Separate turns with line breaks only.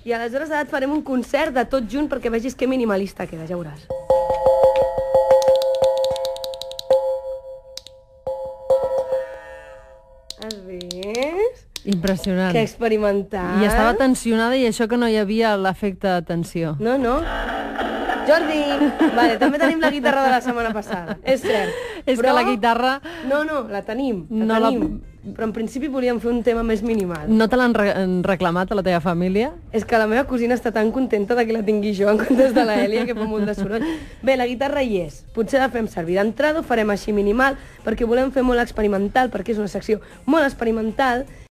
I aleshores ara et farem un concert de tot junt perquè vegis que minimalista queda, ja veuràs. Has vist?
Impressionant.
Que experimentat.
I estava tensionada i això que no hi havia l'efecte de tensió.
No, no. Jordi! Vale, també tenim la guitarra de la setmana passada. És cert.
És que la guitarra...
No, la tenim.
No
Però en principi volíem fer un tema més minimal.
No te l'han reclamat a la teva família?
És que la meva cosina està tan contenta de que la tingui jo en comptes de l'Èlia, que fa molt de soroll. Bé, la guitarra hi és. Potser la fem servir d'entrada, ho farem així minimal, perquè volem fer molt experimental, perquè és una secció molt experimental,